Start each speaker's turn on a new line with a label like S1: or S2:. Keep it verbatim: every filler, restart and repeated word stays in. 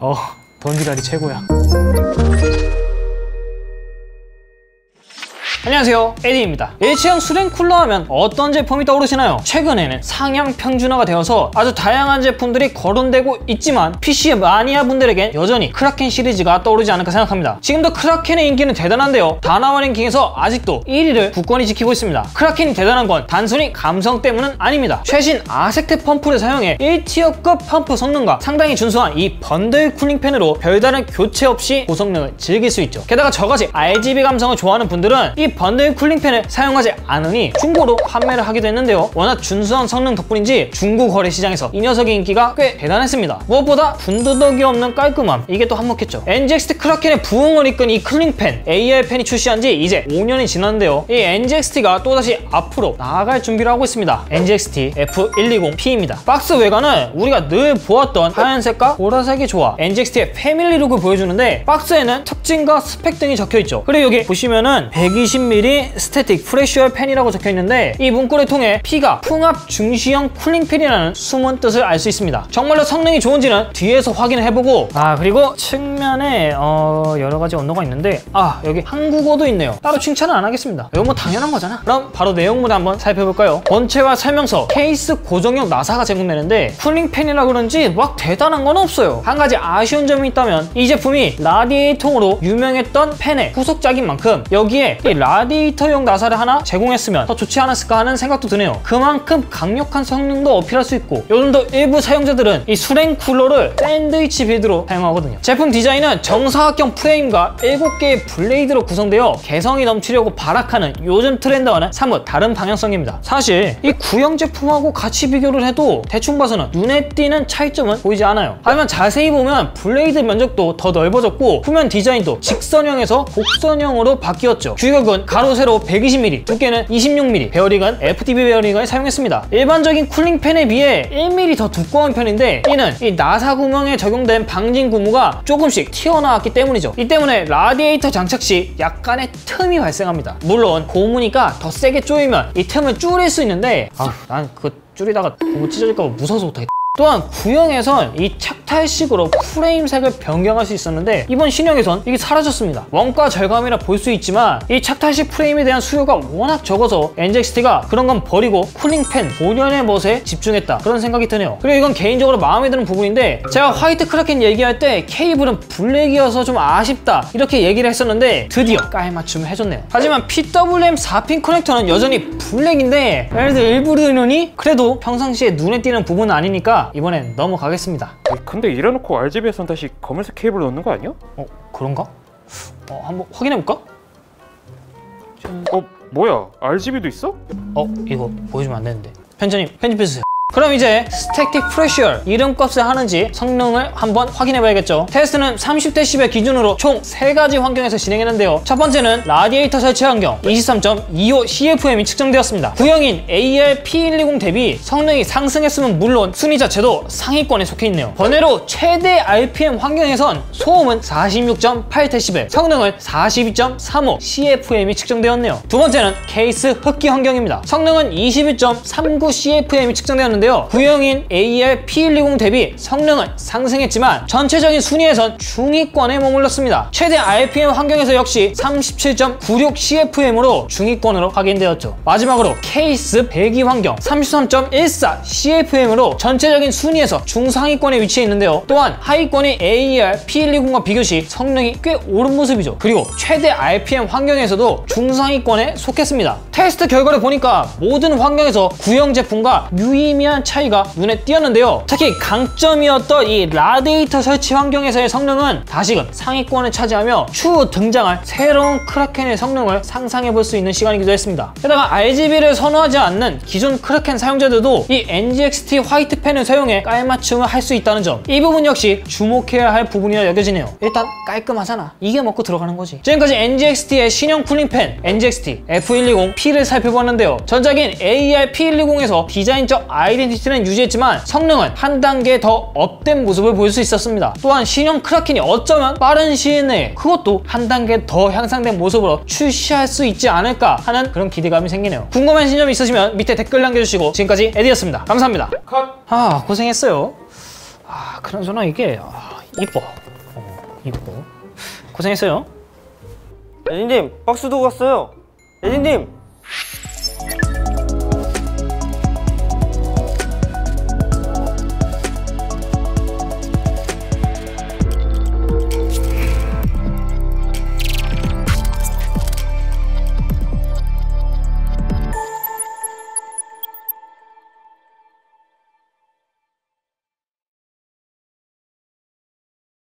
S1: 어, 던지라리 최고야. 안녕하세요, 에디입니다. 일체형 수냉 쿨러 하면 어떤 제품이 떠오르시나요? 최근에는 상향 평준화가 되어서 아주 다양한 제품들이 거론되고 있지만 피씨 마니아 분들에겐 여전히 크라켄 시리즈가 떠오르지 않을까 생각합니다. 지금도 크라켄의 인기는 대단한데요, 다나와 랭킹에서 아직도 일 위를 굳건히 지키고 있습니다. 크라켄이 대단한 건 단순히 감성 때문은 아닙니다. 최신 아섹트 펌프를 사용해 일 티어급 펌프 성능과 상당히 준수한 이 번들 쿨링 팬으로 별다른 교체 없이 고성능을 즐길 수 있죠. 게다가 저같이 알지비 감성을 좋아하는 분들은 이 번들 쿨링팬을 사용하지 않으니 중고로 판매를 하기도 했는데요, 워낙 준수한 성능 덕분인지 중고 거래 시장에서 이 녀석의 인기가 꽤 대단했습니다. 무엇보다 군더더기 없는 깔끔함, 이게 또 한몫했죠. 엔지엑스티 크라켄의 부흥을 이끈 이 쿨링팬 에이알 팬이 출시한 지 이제 오 년이 지났는데요, 이 엔지엑스티가 또다시 앞으로 나아갈 준비를 하고 있습니다. 엔지엑스티 에프 백이십 피입니다. 박스 외관은 우리가 늘 보았던 하얀색과 보라색의 조화, 엔지엑스티의 패밀리 룩을 보여주는데 박스에는 특징과 스펙 등이 적혀있죠. 그리고 여기 보시면은 백이십 밀리미터 스태틱 프레쉬얼 팬이라고 적혀있는데 이 문구를 통해 P가 풍압 중시형 쿨링 팬이라는 숨은 뜻을 알 수 있습니다. 정말로 성능이 좋은지는 뒤에서 확인을 해보고, 아 그리고 측면에 어 여러가지 언어가 있는데 아 여기 한국어도 있네요. 따로 칭찬은 안 하겠습니다. 이건 뭐 당연한 거잖아. 그럼 바로 내용물을 한번 살펴볼까요? 본체와 설명서, 케이스 고정형 나사가 제공되는데 쿨링 팬이라 그런지 막 대단한 건 없어요. 한 가지 아쉬운 점이 있다면 이 제품이 라디에이터로 유명했던 팬의 후속작인 만큼 여기에 이 라디에이터용 나사를 하나 제공했으면 더 좋지 않았을까 하는 생각도 드네요. 그만큼 강력한 성능도 어필할 수 있고 요즘 더 일부 사용자들은 이 수냉 쿨러를 샌드위치 빌드로 사용하거든요. 제품 디자인은 정사각형 프레임과 일곱 개의 블레이드로 구성되어 개성이 넘치려고 발악하는 요즘 트렌드와는 사뭇 다른 방향성입니다. 사실 이 구형 제품하고 같이 비교를 해도 대충 봐서는 눈에 띄는 차이점은 보이지 않아요. 하지만 자세히 보면 블레이드 면적도 더 넓어졌고 후면 디자인도 직선형에서 곡선형으로 바뀌었죠. 규격은 가로 세로 백이십 밀리미터, 두께는 이십육 밀리미터, 베어링은 에프티비 베어링을 사용했습니다. 일반적인 쿨링 팬에 비해 일 밀리미터 더 두꺼운 편인데 이는 이 나사 구멍에 적용된 방진 고무가 조금씩 튀어나왔기 때문이죠. 이 때문에 라디에이터 장착 시 약간의 틈이 발생합니다. 물론 고무니까 더 세게 조이면 이 틈을 줄일 수 있는데 아, 난 그 줄이다가 고무 찢어질까 봐 무서워서 못하겠다. 또한 구형에선 이 착탈식으로 프레임색을 변경할 수 있었는데 이번 신형에선 이게 사라졌습니다. 원가 절감이라 볼 수 있지만 이 착탈식 프레임에 대한 수요가 워낙 적어서 엔지엑스티가 그런 건 버리고 쿨링팬 본연의 멋에 집중했다, 그런 생각이 드네요. 그리고 이건 개인적으로 마음에 드는 부분인데 제가 화이트 크라켄 얘기할 때 케이블은 블랙이어서 좀 아쉽다 이렇게 얘기를 했었는데 드디어 깔맞춤을 해줬네요. 하지만 피더블유엠 사 핀 커넥터는 여전히 블랙인데 얘네들 일부 르느니 그래도 평상시에 눈에 띄는 부분은 아니니까 이번엔 넘어가겠습니다.
S2: 근데 이래놓고 알지비에선 다시 검은색 케이블 넣는 거 아니야?
S1: 어? 그런가? 어, 한번 확인해볼까?
S2: 어? 뭐야? 알지비도 있어?
S1: 어? 이거 보여주면 안 되는데. 편집님 편집해주세요. 그럼 이제 스태틱 프레쉬얼 이름값을 하는지 성능을 한번 확인해봐야겠죠. 테스트는 삼십 데시벨 기준으로 총 세 가지 환경에서 진행했는데요. 첫 번째는 라디에이터 설치 환경 이십삼 점 이오 씨에프엠이 측정되었습니다. 구형인 에이알 피 백이십 대비 성능이 상승했으면 물론 순위 자체도 상위권에 속해있네요. 번외로 최대 알피엠 환경에선 소음은 사십육 점 팔 데시벨, 성능은 사십이 점 삼오 씨에프엠이 측정되었네요. 두 번째는 케이스 흡기 환경입니다. 성능은 이십일 점 삼구 씨에프엠이 측정되었는데 구형인 에이알 피 백이십 대비 성능은 상승했지만 전체적인 순위에선 중위권에 머물렀습니다. 최대 알피엠 환경에서 역시 삼십칠 점 구육 씨에프엠으로 중위권으로 확인되었죠. 마지막으로 케이스 배기 환경 삼십삼 점 일사 씨에프엠으로 전체적인 순위에서 중상위권에 위치해 있는데요. 또한 하위권인 에이알 피 백이십과 비교시 성능이 꽤 오른 모습이죠. 그리고 최대 알피엠 환경에서도 중상위권에 속했습니다. 테스트 결과를 보니까 모든 환경에서 구형 제품과 유의미한 차이가 눈에 띄었는데요. 특히 강점이었던 이 라디에이터 설치 환경에서의 성능은 다시금 상위권을 차지하며 추후 등장할 새로운 크라켄의 성능을 상상해 볼 수 있는 시간이기도 했습니다. 게다가 알지비를 선호하지 않는 기존 크라켄 사용자들도 이 엔지엑스티 화이트 펜을 사용해 깔맞춤을 할 수 있다는 점, 이 부분 역시 주목해야 할 부분이라 여겨지네요. 일단 깔끔하잖아. 이게 먹고 들어가는 거지. 지금까지 엔지엑스티의 신형 쿨링팬 엔지엑스티 에프 백이십 피를 살펴봤는데요. 전작인 에이알 피 백이십에서 디자인적 아이덴티티는 유지했지만 성능은 한 단계 더 업된 모습을 보일 수 있었습니다. 또한 신형 크라켄이 어쩌면 빠른 시일 내에 그것도 한 단계 더 향상된 모습으로 출시할 수 있지 않을까 하는 그런 기대감이 생기네요. 궁금하신 점 있으시면 밑에 댓글 남겨주시고 지금까지 에디였습니다. 감사합니다.
S2: 컷!
S1: 아 고생했어요. 아 그나저나 이게 아, 이뻐. 어, 이뻐. 고생했어요.
S3: 에디님 박스 두고 갔어요. 에디님